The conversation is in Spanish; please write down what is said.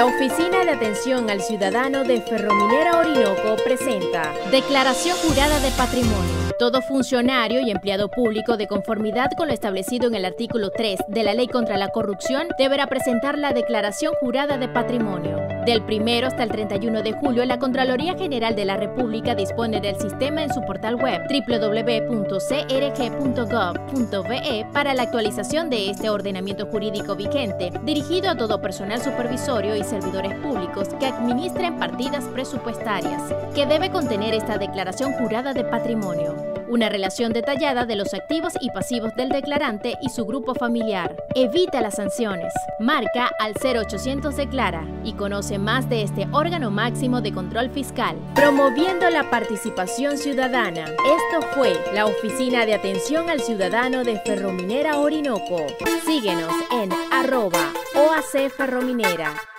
La Oficina de Atención al Ciudadano de Ferrominera Orinoco presenta Declaración Jurada de Patrimonio. Todo funcionario y empleado público, de conformidad con lo establecido en el artículo 3 de la Ley contra la Corrupción, deberá presentar la Declaración Jurada de Patrimonio. Del 1 hasta el 31 de julio, la Contraloría General de la República dispone del sistema en su portal web www.crg.gov.be para la actualización de este ordenamiento jurídico vigente, dirigido a todo personal supervisorio y servidores públicos que administren partidas presupuestarias, que debe contener esta Declaración Jurada de Patrimonio. Una relación detallada de los activos y pasivos del declarante y su grupo familiar. Evita las sanciones. Marca al 0800 Declara y conoce más de este órgano máximo de control fiscal. Promoviendo la participación ciudadana. Esto fue la Oficina de Atención al Ciudadano de Ferrominera Orinoco. Síguenos en @OAC Ferrominera.